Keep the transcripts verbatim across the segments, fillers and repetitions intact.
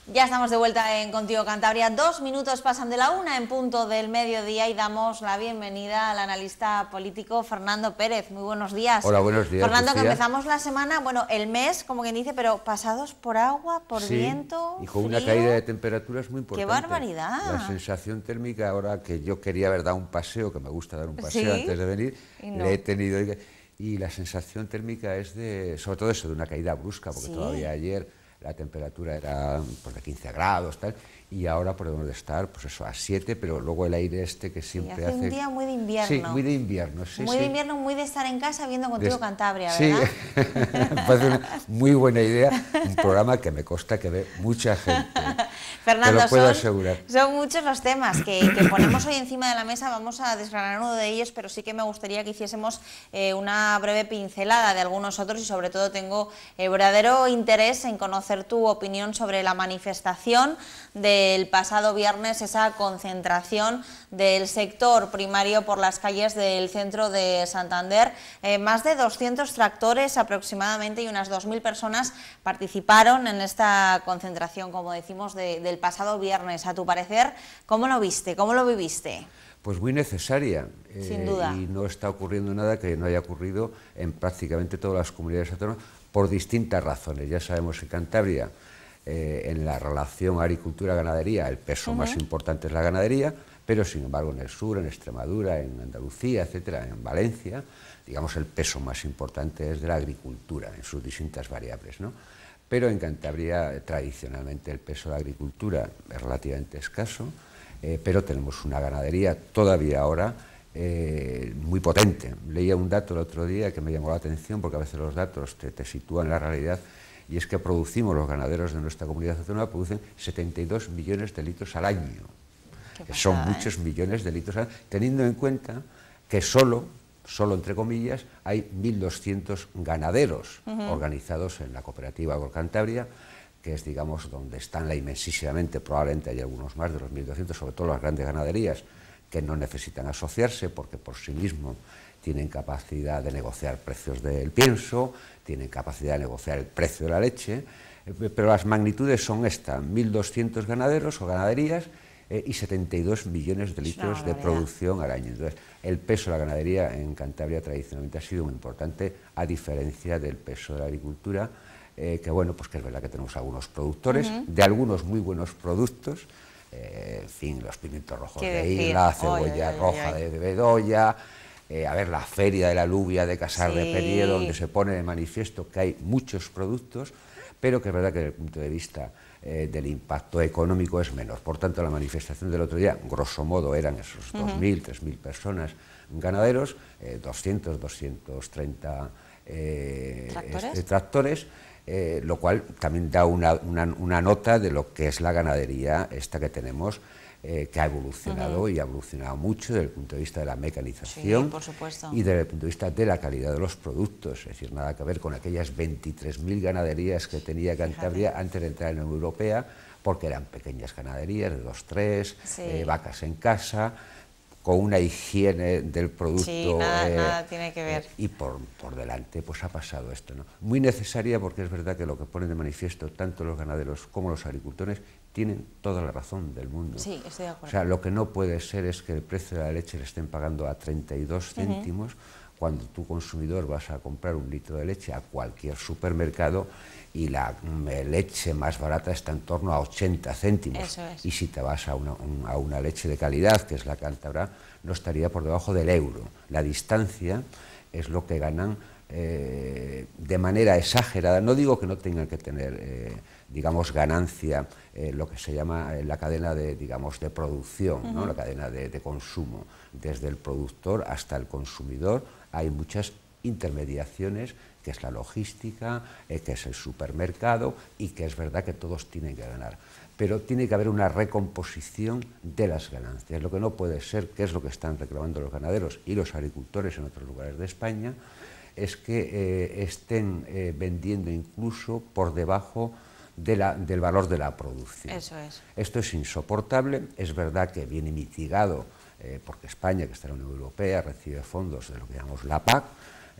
Ya estamos de vuelta en Contigo Cantabria. Dos minutos pasan de la una en punto del mediodía y damos la bienvenida al analista político Fernando Pérez. Muy buenos días. Hola, buenos días. Fernando, Lucía. que empezamos la semana, bueno, el mes, como quien dice, pero pasados por agua, por sí, viento, y con frío. una caída de temperaturas muy importante. ¡Qué barbaridad! La sensación térmica, ahora que yo quería haber dado un paseo, que me gusta dar un paseo ¿Sí? antes de venir, Y no. le he tenido... Y la sensación térmica es de, sobre todo eso, de una caída brusca, porque Sí. todavía ayer la temperatura era pues, de quince grados, tal, y ahora podemos estar, pues eso, a siete, pero luego el aire este que siempre sí, hace hace... un día muy de invierno. Sí, muy de invierno. Sí, muy sí. de invierno, muy de estar en casa viendo Contigo Des... Cantabria, sí. ¿verdad? Me parece una muy buena idea, un programa que me consta que ve mucha gente. Fernando, te lo puedo son, asegurar. son muchos los temas que, que ponemos hoy encima de la mesa. Vamos a desgranar uno de ellos, pero sí que me gustaría que hiciésemos eh, una breve pincelada de algunos otros y sobre todo tengo eh, verdadero interés en conocer tu opinión sobre la manifestación del pasado viernes, esa concentración del sector primario por las calles del centro de Santander. Eh, más de doscientos tractores aproximadamente y unas dos mil personas participaron en esta concentración, como decimos, de, del pasado viernes. A tu parecer, ¿cómo lo viste? ¿Cómo lo viviste? Pues muy necesaria. Sin eh, duda. Y no está ocurriendo nada que no haya ocurrido en prácticamente todas las comunidades autónomas por distintas razones. Ya sabemos que Cantabria, eh, en la relación agricultura-ganadería, el peso uh-huh. más importante es la ganadería, pero sin embargo en el sur, en Extremadura, en Andalucía, etcétera, en Valencia, digamos el peso más importante es de la agricultura en sus distintas variables, ¿no? Pero en Cantabria tradicionalmente el peso de la agricultura es relativamente escaso, eh, pero tenemos una ganadería todavía ahora eh, muy potente. Leía un dato el otro día que me llamó la atención, porque a veces los datos te, te sitúan en la realidad, y es que producimos, los ganaderos de nuestra comunidad autónoma producen setenta y dos millones de litros al año. Que son pasada, muchos ¿eh? millones de litros al año, teniendo en cuenta que solo, solo entre comillas, hay mil doscientos ganaderos uh-huh. organizados en la cooperativa Agrocantabria, que es, digamos, donde están la inmensísimamente, probablemente hay algunos más de los mil doscientos, sobre todo las grandes ganaderías, que no necesitan asociarse porque por sí mismos tienen capacidad de negociar precios del pienso, tienen capacidad de negociar el precio de la leche, pero las magnitudes son estas, mil doscientos ganaderos o ganaderías eh, y setenta y dos millones de litros de producción al año. Entonces, el peso de la ganadería en Cantabria tradicionalmente ha sido muy importante, a diferencia del peso de la agricultura, eh, que bueno, pues que es verdad que tenemos algunos productores, uh-huh. de algunos muy buenos productos, eh, en fin, los pimientos rojos de Isla, cebolla oy, oy, roja oy, oy. de Bedoya, eh, a ver, la feria de la alubia de Casar sí. de Perie, donde se pone de manifiesto que hay muchos productos, pero que es verdad que desde el punto de vista eh, del impacto económico es menor. Por tanto, la manifestación del otro día, grosso modo, eran esos uh-huh. dos mil, tres mil personas ganaderos, eh, doscientos, doscientos treinta eh, ¿Tractores? Este, tractores eh, lo cual también da una, una, una nota de lo que es la ganadería esta que tenemos, eh, que ha evolucionado uh-huh. y ha evolucionado mucho desde el punto de vista de la mecanización sí, por supuesto. y desde el punto de vista de la calidad de los productos, es decir, nada que ver con aquellas veintitrés mil ganaderías que tenía Cantabria Fíjate. antes de entrar en la Unión Europea, porque eran pequeñas ganaderías de dos, tres, sí. eh, vacas en casa, con una higiene del producto. Sí, nada, eh, nada tiene que ver. Eh, y por, por delante pues ha pasado esto, ¿no? Muy necesaria, porque es verdad que lo que ponen de manifiesto tanto los ganaderos como los agricultores tienen toda la razón del mundo. Sí, estoy de acuerdo. O sea, lo que no puede ser es que el precio de la leche le estén pagando a treinta y dos céntimos uh-huh. cuando tú, consumidor, vas a comprar un litro de leche a cualquier supermercado y la leche más barata está en torno a ochenta céntimos. Eso es. Y si te vas a una, un, a una leche de calidad, que es la cántabra, no estaría por debajo del euro. La distancia es lo que ganan eh, de manera exagerada. No digo que no tengan que tener, eh, digamos, ganancia, eh, lo que se llama eh, la cadena de, digamos, de producción, uh-huh. ¿no? La cadena de, de consumo. Desde el productor hasta el consumidor hay muchas intermediaciones, que es la logística, eh, que es el supermercado, y que es verdad que todos tienen que ganar. Pero tiene que haber una recomposición de las ganancias. Lo que no puede ser, que es lo que están reclamando los ganaderos y los agricultores en otros lugares de España, es que eh, estén eh, vendiendo incluso por debajo de la, del valor de la producción. Eso es. Esto es insoportable. Es verdad que viene mitigado, eh, porque España, que está en la Unión Europea, recibe fondos de lo que llamamos la P A C,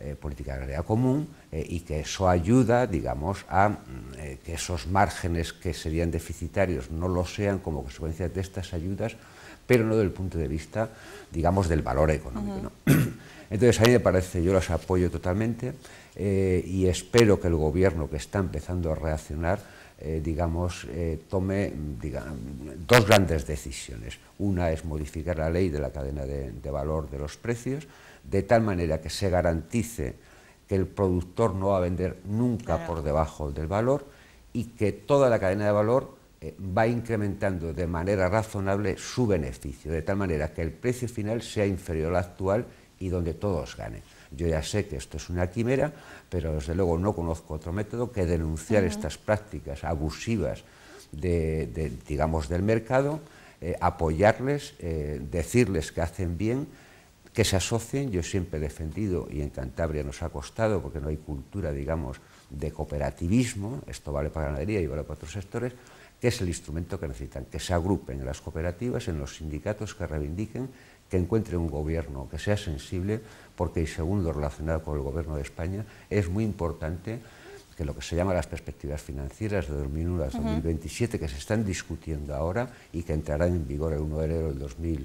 eh, política agraria común eh, y que eso ayuda, digamos, a eh, que esos márgenes que serían deficitarios no lo sean como consecuencia de estas ayudas, pero no desde el punto de vista, digamos, del valor económico, ¿no? Entonces, a mí me parece, yo los apoyo totalmente eh, y espero que el gobierno, que está empezando a reaccionar, eh, digamos, eh, tome digamos, dos grandes decisiones. Una es modificar la ley de la cadena de, de valor de los precios, de tal manera que se garantice que el productor no va a vender nunca claro. por debajo del valor y que toda la cadena de valor eh, va incrementando de manera razonable su beneficio, de tal manera que el precio final sea inferior al actual y donde todos ganen. Yo ya sé que esto es una quimera, pero desde luego no conozco otro método que denunciar uh-huh. estas prácticas abusivas de, de, digamos, del mercado, eh, apoyarles, eh, decirles que hacen bien, que se asocien. Yo siempre he defendido, y en Cantabria nos ha costado, porque no hay cultura, digamos, de cooperativismo, esto vale para ganadería y vale para otros sectores, que es el instrumento que necesitan, que se agrupen en las cooperativas, en los sindicatos, que reivindiquen, que encuentre un gobierno que sea sensible, porque, y segundo, relacionado con el gobierno de España, es muy importante que lo que se llama las perspectivas financieras de dos mil uno a dos mil veintisiete, uh-huh. que se están discutiendo ahora y que entrarán en vigor el uno de enero del dos mil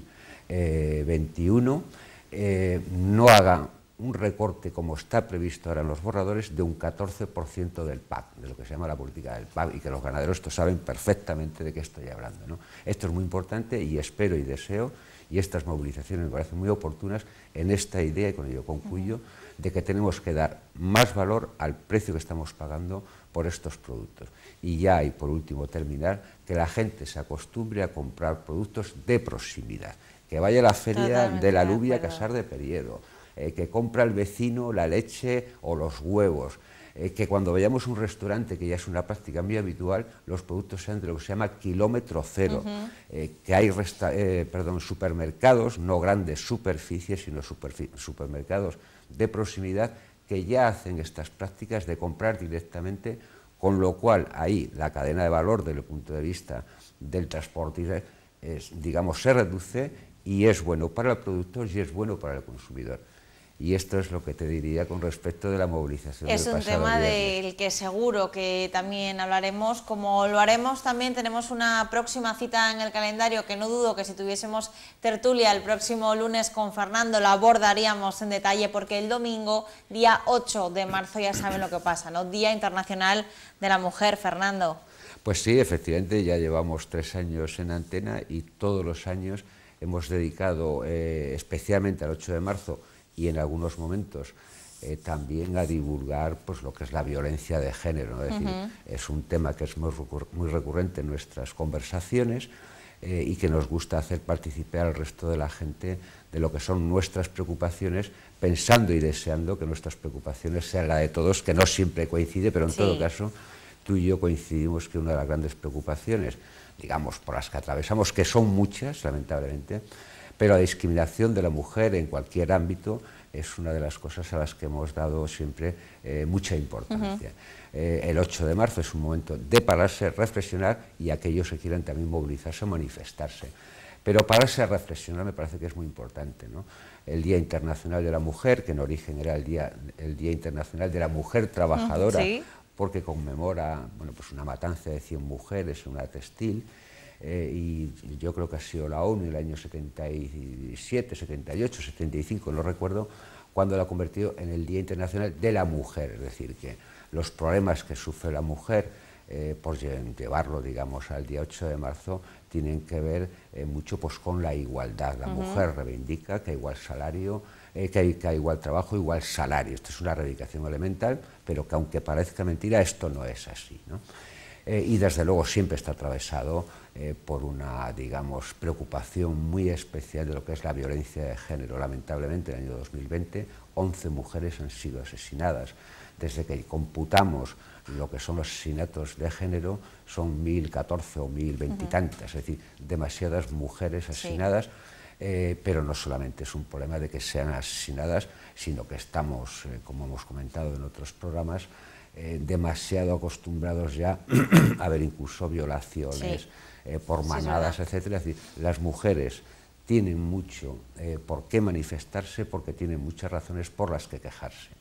veintiuno, eh, no haga un recorte, como está previsto ahora en los borradores, de un catorce por ciento del P A C, de lo que se llama la política del P A C, y que los ganaderos esto saben perfectamente de qué estoy hablando, ¿no? Esto es muy importante y espero y deseo, y estas movilizaciones me parecen muy oportunas, en esta idea, y con ello concluyo, de que tenemos que dar más valor al precio que estamos pagando por estos productos. Y ya, y por último terminar, que la gente se acostumbre a comprar productos de proximidad, que vaya a la feria Totalmente de la Lubia a Casar de Periedo, eh, que compra el vecino la leche o los huevos, eh, que cuando vayamos a un restaurante, que ya es una práctica muy habitual, los productos sean de lo que se llama kilómetro cero, uh-huh. eh, que hay resta eh, perdón, supermercados, no grandes superficies, sino supermercados de proximidad, que ya hacen estas prácticas de comprar directamente, con lo cual ahí la cadena de valor desde el punto de vista del transporte, es, digamos, se reduce y es bueno para el productor y es bueno para el consumidor. Y esto es lo que te diría con respecto de la movilización del pasado viernes. Es un tema del que seguro que también hablaremos. Como lo haremos, también tenemos una próxima cita en el calendario, que no dudo que si tuviésemos tertulia el próximo lunes con Fernando la abordaríamos en detalle, porque el domingo, día ocho de marzo, ya saben lo que pasa, ¿no? Día Internacional de la Mujer, Fernando. Pues sí, efectivamente, ya llevamos tres años en antena y todos los años hemos dedicado eh, especialmente al ocho de marzo y en algunos momentos eh, también a divulgar pues, lo que es la violencia de género, ¿no? Es decir, uh-huh. es un tema que es muy, recur muy recurrente en nuestras conversaciones eh, y que nos gusta hacer participar al resto de la gente de lo que son nuestras preocupaciones, pensando y deseando que nuestras preocupaciones sean la de todos, que no siempre coincide, pero en sí. todo caso tú y yo coincidimos que una de las grandes preocupaciones, digamos, por las que atravesamos, que son muchas, lamentablemente, pero la discriminación de la mujer en cualquier ámbito es una de las cosas a las que hemos dado siempre eh, mucha importancia. Uh-huh. eh, el ocho de marzo es un momento de pararse, reflexionar, y aquellos que quieran también movilizarse o manifestarse. Pero pararse a reflexionar me parece que es muy importante, ¿no? El Día Internacional de la Mujer, que en origen era el Día, el Día Internacional de la Mujer Trabajadora, uh-huh, sí. porque conmemora bueno, pues una matanza de cien mujeres en una textil, Eh, y yo creo que ha sido la ONU en el año setenta y siete, setenta y ocho, setenta y cinco, no recuerdo, cuando la ha convertido en el Día Internacional de la Mujer, es decir, que los problemas que sufre la mujer eh, por llevarlo, digamos, al día ocho de marzo, tienen que ver eh, mucho pues, con la igualdad. La uh-huh. mujer reivindica que hay igual salario, eh, que, hay, que hay igual trabajo, igual salario. Esto es una reivindicación elemental, pero que aunque parezca mentira, esto no es así, ¿no? Eh, y desde luego siempre está atravesado eh, por una, digamos, preocupación muy especial de lo que es la violencia de género. Lamentablemente, en el año dos mil veinte, once mujeres han sido asesinadas. Desde que computamos lo que son los asesinatos de género, son mil catorce o mil veinte y tantas, es decir, demasiadas mujeres asesinadas. Sí. Eh, pero no solamente es un problema de que sean asesinadas, sino que estamos, eh, como hemos comentado en otros programas, Eh, demasiado acostumbrados ya a ver incluso violaciones sí. eh, por manadas, sí, etcétera. Es decir, las mujeres tienen mucho eh, por qué manifestarse, porque tienen muchas razones por las que quejarse.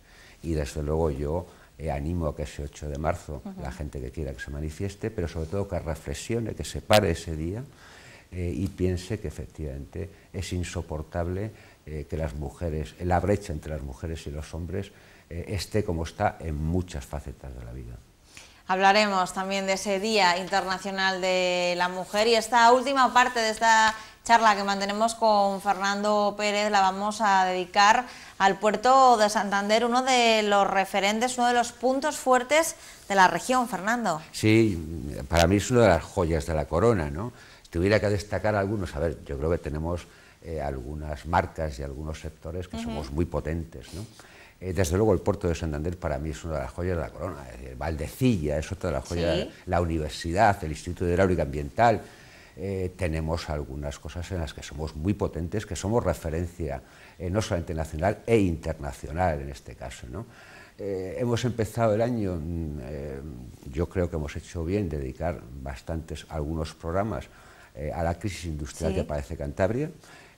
y desde luego yo eh, animo a que ese ocho de marzo uh-huh. la gente que quiera que se manifieste, pero sobre todo que reflexione, que se pare ese día eh, y piense que efectivamente es insoportable eh, que las mujeres, la brecha entre las mujeres y los hombres eh, esté como está en muchas facetas de la vida. Hablaremos también de ese Día Internacional de la Mujer y esta última parte de esta charla que mantenemos con Fernando Pérez la vamos a dedicar al puerto de Santander, uno de los referentes, uno de los puntos fuertes de la región, Fernando. Sí, para mí es una de las joyas de la corona, ¿no? Tuviera que destacar algunos, a ver, yo creo que tenemos eh, algunas marcas y algunos sectores que uh-huh. somos muy potentes, ¿no? Eh, desde luego el puerto de Santander para mí es una de las joyas de la corona, es decir, Valdecilla es otra de las joyas, ¿sí? La universidad, el Instituto de Hidráulica Ambiental, eh, tenemos algunas cosas en las que somos muy potentes, que somos referencia eh, no solamente nacional e internacional en este caso, ¿no? Eh, hemos empezado el año, eh, yo creo que hemos hecho bien dedicar bastantes, algunos programas eh, a la crisis industrial ¿sí? que padece Cantabria.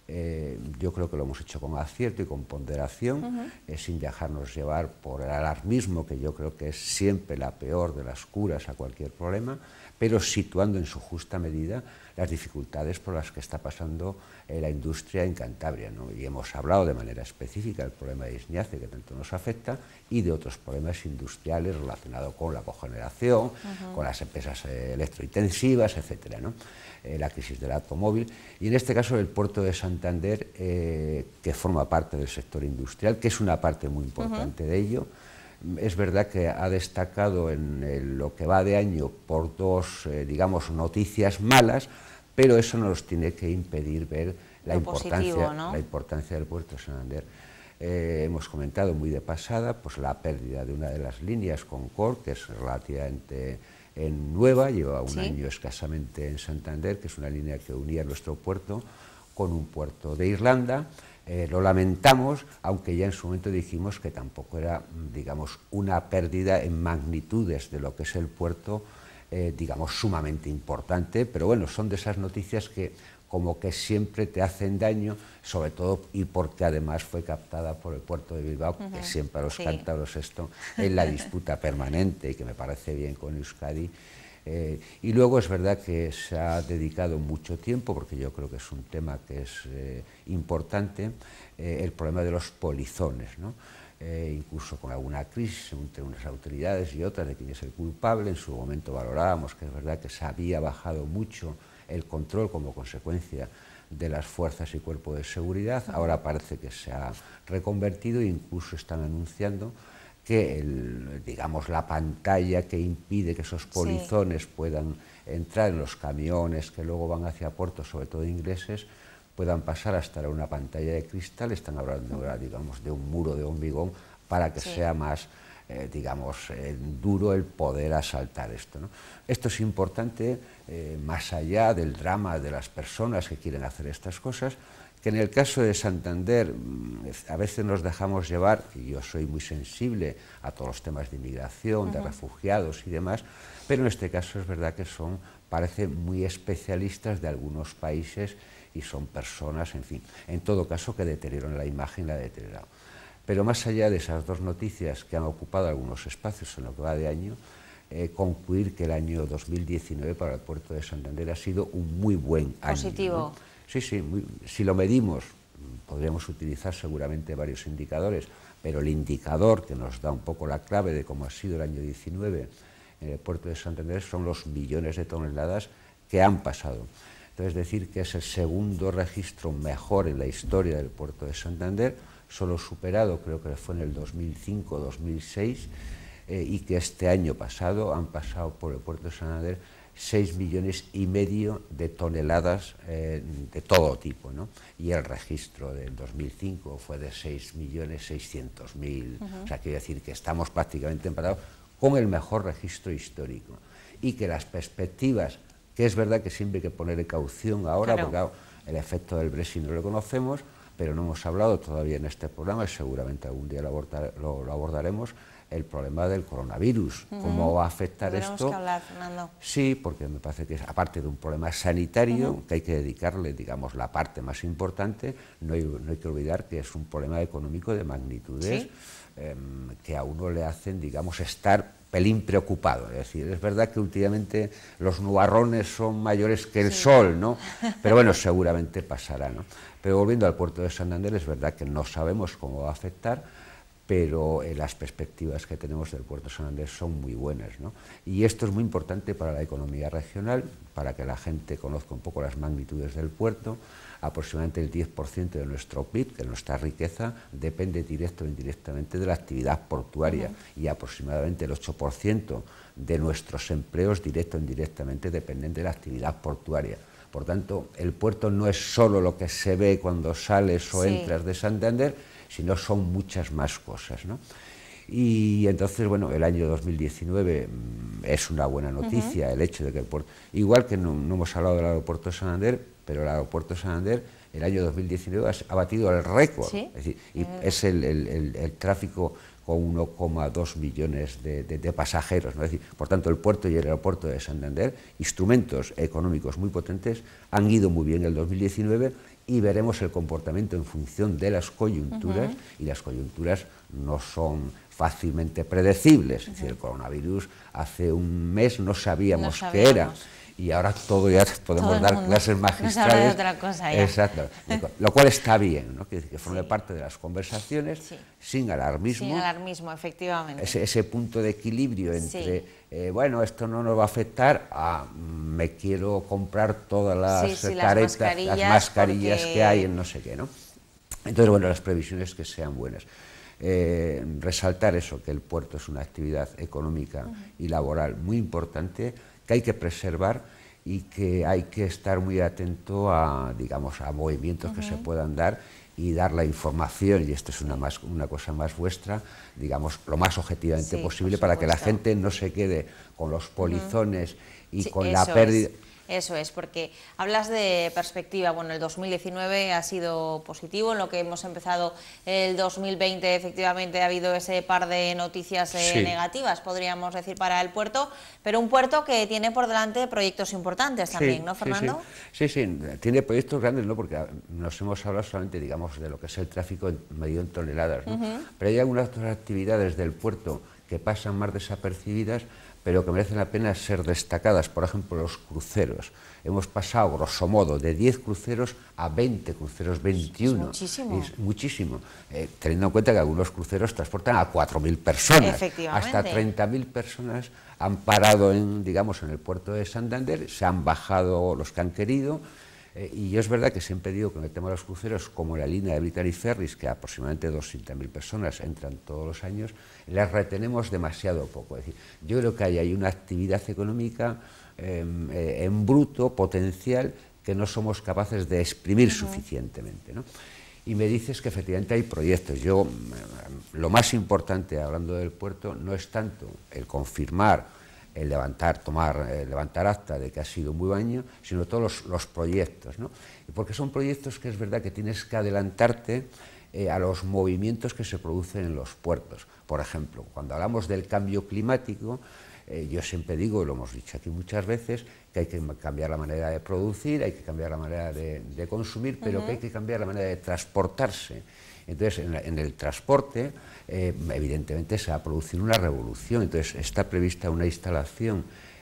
Eh, yo creo que lo hemos hecho con acierto y con ponderación, uh-huh. eh, sin dejarnos llevar por el alarmismo, que yo creo que es siempre la peor de las curas a cualquier problema, pero situando en su justa medida las dificultades por las que está pasando eh, la industria en Cantabria, ¿no? Y hemos hablado de manera específica del problema de Isñace, que tanto nos afecta, y de otros problemas industriales relacionados con la cogeneración, uh-huh. con las empresas eh, electrointensivas, etcétera, ¿no? Eh, la crisis del automóvil, y en este caso el puerto de Santander, eh, que forma parte del sector industrial, que es una parte muy importante uh-huh. de ello. Es verdad que ha destacado en el, lo que va de año por dos, eh, digamos, noticias malas, pero eso no nos tiene que impedir ver la, importancia, positivo, ¿no? la importancia del puerto de Santander. Eh, hemos comentado muy de pasada pues, la pérdida de una de las líneas Concorde, que es relativamente en nueva, lleva un ¿sí? año escasamente en Santander, que es una línea que unía nuestro puerto con un puerto de Irlanda. Eh, lo lamentamos, aunque ya en su momento dijimos que tampoco era, digamos, una pérdida en magnitudes de lo que es el puerto, eh, digamos, sumamente importante, pero bueno, son de esas noticias que como que siempre te hacen daño, sobre todo y porque además fue captada por el puerto de Bilbao, uh-huh. que siempre a los sí. cántabros esto es la disputa permanente y que me parece bien con Euskadi. Eh, y luego es verdad que se ha dedicado mucho tiempo, porque yo creo que es un tema que es eh, importante, eh, el problema de los polizones, ¿no? Eh, incluso con alguna crisis entre unas autoridades y otras de quién es el culpable. En su momento valorábamos que es verdad que se había bajado mucho el control como consecuencia de las fuerzas y cuerpos de seguridad. Ahora parece que se ha reconvertido e incluso están anunciando que el, digamos, la pantalla que impide que esos polizones sí. puedan entrar en los camiones que luego van hacia puertos, sobre todo ingleses, puedan pasar hasta una pantalla de cristal. Están hablando ahora, digamos, de un muro de hormigón para que sí. sea más, eh, digamos, eh, duro el poder asaltar esto, ¿no? Esto es importante, eh, más allá del drama de las personas que quieren hacer estas cosas, que en el caso de Santander a veces nos dejamos llevar, y yo soy muy sensible a todos los temas de inmigración, uh-huh. de refugiados y demás, pero en este caso es verdad que son, parece, muy especialistas de algunos países y son personas, en fin, en todo caso que deterioran la imagen, la ha deteriorado. Pero más allá de esas dos noticias que han ocupado algunos espacios en lo que va de año, eh, concluir que el año dos mil diecinueve para el puerto de Santander ha sido un muy buen año. Positivo. ¿No? Sí, sí, muy, si lo medimos, podríamos utilizar seguramente varios indicadores, pero el indicador que nos da un poco la clave de cómo ha sido el año diecinueve en el puerto de Santander son los millones de toneladas que han pasado. Entonces, decir que es el segundo registro mejor en la historia del puerto de Santander, solo superado creo que fue en el dos mil cinco dos mil seis, eh, y que este año pasado han pasado por el puerto de Santander seis millones y medio de toneladas eh, de todo tipo, ¿no? Y el registro del dos mil cinco fue de seis millones seiscientos mil, uh-huh. o sea, quiere decir que estamos prácticamente empatados con el mejor registro histórico y que las perspectivas, que es verdad que siempre hay que poner caución ahora, claro. porque claro, el efecto del Brexit no lo conocemos, pero no hemos hablado todavía en este programa y seguramente algún día lo, abordar, lo, lo abordaremos, el problema del coronavirus. Uh-huh. ¿Cómo va a afectar Tenemos esto? Que hablar, Fernando. Sí, porque me parece que es, aparte de un problema sanitario, uh-huh. que hay que dedicarle, digamos, la parte más importante, no hay, no hay que olvidar que es un problema económico de magnitudes, ¿sí? eh, que a uno le hacen, digamos, estar pelín preocupado. Es decir, es verdad que últimamente los nubarrones son mayores que el sí. sol, ¿no? Pero bueno, seguramente pasará, ¿no? Pero volviendo al puerto de Santander, es verdad que no sabemos cómo va a afectar, pero eh, las perspectivas que tenemos del puerto de Santander son muy buenas, ¿no? Y esto es muy importante para la economía regional, para que la gente conozca un poco las magnitudes del puerto. Aproximadamente el diez por ciento de nuestro P I B, de nuestra riqueza, depende directo o indirectamente de la actividad portuaria, uh-huh. y aproximadamente el ocho por ciento de nuestros empleos, directo o indirectamente, dependen de la actividad portuaria. Por tanto, el puerto no es solo lo que se ve cuando sales o sí. entras de Santander, sino son muchas más cosas, ¿no? Y entonces, bueno, el año dos mil diecinueve mmm, es una buena noticia, uh-huh. el hecho de que el puerto, igual que no, no hemos hablado del aeropuerto de Santander, pero el aeropuerto de Santander el año dos mil diecinueve ha, ha batido el récord, ¿sí? Es decir, y uh-huh. es el, el, el, el tráfico con uno coma dos millones de, de, de pasajeros, ¿no? Es decir, por tanto, el puerto y el aeropuerto de Santander, instrumentos económicos muy potentes, han ido muy bien el dos mil diecinueve, y veremos el comportamiento en función de las coyunturas, uh-huh. y las coyunturas no son fácilmente predecibles. Uh-huh. Es decir, el coronavirus hace un mes no sabíamos, no sabíamos. qué era, y ahora todo ya podemos todo dar clases magistrales. No de otra cosa ya. Exacto, lo cual está bien, ¿no? Que, que forme sí. parte de las conversaciones, sí. sin alarmismo. Sin alarmismo, efectivamente. Ese, ese punto de equilibrio entre, sí. eh, bueno, esto no nos va a afectar, a me quiero comprar todas las sí, sí, caretas, las mascarillas, las mascarillas porque... que hay en no sé qué, ¿no? Entonces, bueno, las previsiones que sean buenas. Eh, resaltar eso, que el puerto es una actividad económica uh-huh. y laboral muy importante, que hay que preservar y que hay que estar muy atento a, digamos, a movimientos uh-huh. que se puedan dar y dar la información, y esto es una, más, una cosa más vuestra, digamos, lo más objetivamente sí, posible, para que la gente no se quede con los polizones uh-huh. y sí, con la pérdida... Es. Eso es, porque hablas de perspectiva. Bueno, el dos mil diecinueve ha sido positivo, en lo que hemos empezado el dos mil veinte efectivamente ha habido ese par de noticias eh, sí. negativas, podríamos decir, para el puerto, pero un puerto que tiene por delante proyectos importantes también, sí, ¿no, Fernando? Sí, sí, sí, sí, tiene proyectos grandes, ¿no? Porque nos hemos hablado solamente, digamos, de lo que es el tráfico medido en toneladas, ¿no? Uh-huh. Pero hay algunas otras actividades del puerto que pasan más desapercibidas, pero que merecen la pena ser destacadas. Por ejemplo, los cruceros. Hemos pasado, grosso modo, de diez cruceros a veinte cruceros, veintiuno. Es muchísimo. Es muchísimo. Eh, teniendo en cuenta que algunos cruceros transportan a cuatro mil personas. Efectivamente. Hasta treinta mil personas han parado en, digamos, en el puerto de Santander, se han bajado los que han querido. Eh, y yo es verdad que siempre digo que en el tema de los cruceros, como la línea de Brittany Ferries, que aproximadamente doscientas mil personas entran todos los años, les retenemos demasiado poco. Es decir, yo creo que hay, hay una actividad económica eh, eh, en bruto, potencial, que no somos capaces de exprimir uh-huh. suficientemente, ¿no? Y me dices que efectivamente hay proyectos. Yo, lo más importante, hablando del puerto, no es tanto el confirmar, el levantar, tomar, eh, levantar acta de que ha sido un buen año, sino todos los, los proyectos, ¿no? Porque son proyectos que es verdad que tienes que adelantarte eh, a los movimientos que se producen en los puertos. Por ejemplo, cuando hablamos del cambio climático, eh, yo siempre digo, y lo hemos dicho aquí muchas veces, que hay que cambiar la manera de producir, hay que cambiar la manera de, de consumir, pero uh-huh. que hay que cambiar la manera de transportarse. Entonces, en, la, en el transporte, eh, evidentemente se va a producir una revolución. Entonces, está prevista una instalación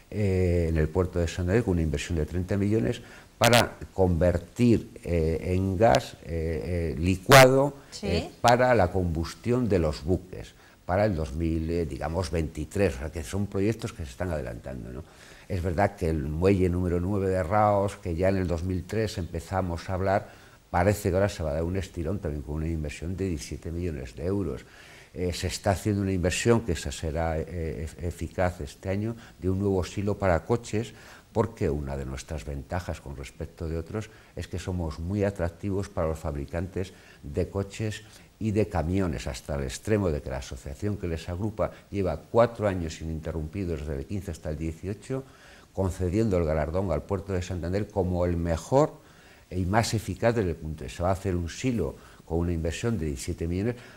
eh, en el puerto de Santander con una inversión de treinta millones para convertir eh, en gas eh, eh, licuado ¿sí? eh, para la combustión de los buques, para el dos mil, eh, digamos, veintitrés, o sea, que son proyectos que se están adelantando, ¿no? Es verdad que el muelle número nueve de Raos, que ya en el dos mil tres empezamos a hablar, parece que ahora se va a dar un estirón también con una inversión de diecisiete millones de euros. Eh, se está haciendo una inversión, que esa será eh, eficaz este año, de un nuevo silo para coches, porque una de nuestras ventajas con respecto de otros es que somos muy atractivos para los fabricantes de coches y de camiones, hasta el extremo de que la asociación que les agrupa lleva cuatro años ininterrumpidos, desde el quince hasta el dieciocho, concediendo el galardón al puerto de Santander como el mejor y más eficaz desde el punto de vista. Se va a hacer un silo con una inversión de diecisiete millones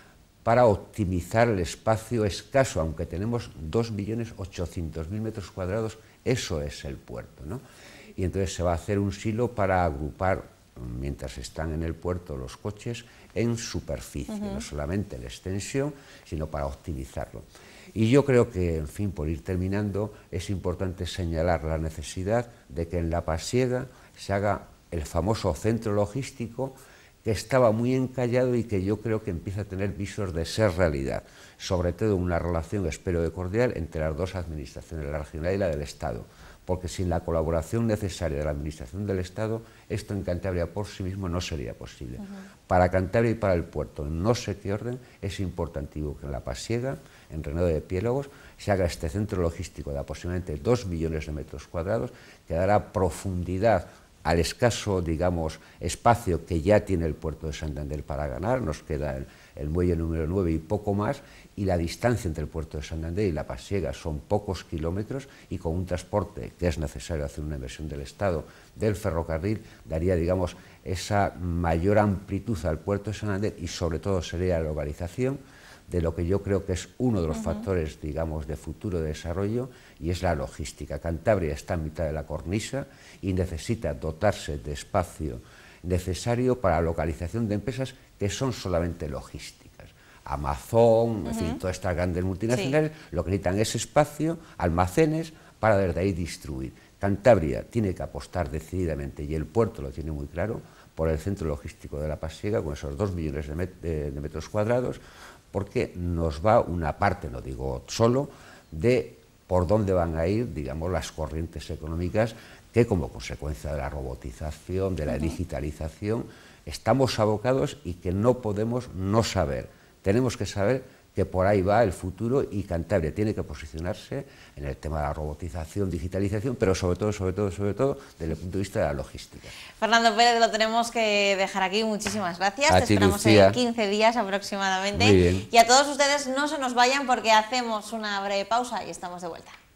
para optimizar el espacio escaso, aunque tenemos dos millones ochocientos mil metros cuadrados, eso es el puerto, ¿no? Y entonces se va a hacer un silo para agrupar, mientras están en el puerto los coches, en superficie, uh-huh. no solamente en extensión, sino para optimizarlo. Y yo creo que, en fin, por ir terminando, es importante señalar la necesidad de que en La Pasiega se haga el famoso centro logístico, que estaba muy encallado y que yo creo que empieza a tener visos de ser realidad, sobre todo una relación, espero que cordial, entre las dos administraciones, la regional y la del Estado, porque sin la colaboración necesaria de la administración del Estado, esto en Cantabria por sí mismo no sería posible. Uh-huh. Para Cantabria y para el puerto, en no sé qué orden, es importantísimo que en La Pasiega, en Renedo de Piélagos, se haga este centro logístico de aproximadamente dos millones de metros cuadrados, que dará profundidad al escaso, digamos, espacio que ya tiene el puerto de Santander para ganar. Nos queda el, el muelle número nueve y poco más, y la distancia entre el puerto de Santander y La Pasiega son pocos kilómetros, y con un transporte que es necesario hacer una inversión del Estado del ferrocarril, daría, digamos, esa mayor amplitud al puerto de Santander, y sobre todo sería la localización de lo que yo creo que es uno de los uh-huh. factores, digamos, de futuro de desarrollo, y es la logística. Cantabria está en mitad de la cornisa y necesita dotarse de espacio necesario para la localización de empresas que son solamente logísticas. Amazon, uh-huh. en fin, todas estas grandes multinacionales, sí. lo que necesitan es espacio, almacenes, para desde ahí distribuir. Cantabria tiene que apostar decididamente, y el puerto lo tiene muy claro, por el centro logístico de La Pasiega, con esos dos millones de, met de, de metros cuadrados, porque nos va una parte, no digo solo, de por dónde van a ir, digamos, las corrientes económicas que, como consecuencia de la robotización, de la uh-huh. digitalización, estamos abocados y que no podemos no saber. Tenemos que saber que por ahí va el futuro, y Cantabria tiene que posicionarse en el tema de la robotización, digitalización, pero sobre todo, sobre todo, sobre todo, desde el punto de vista de la logística. Fernando Pérez, lo tenemos que dejar aquí. Muchísimas gracias. A Te ti, esperamos Lucía. en quince días aproximadamente. Muy bien. Y a todos ustedes, no se nos vayan, porque hacemos una breve pausa y estamos de vuelta.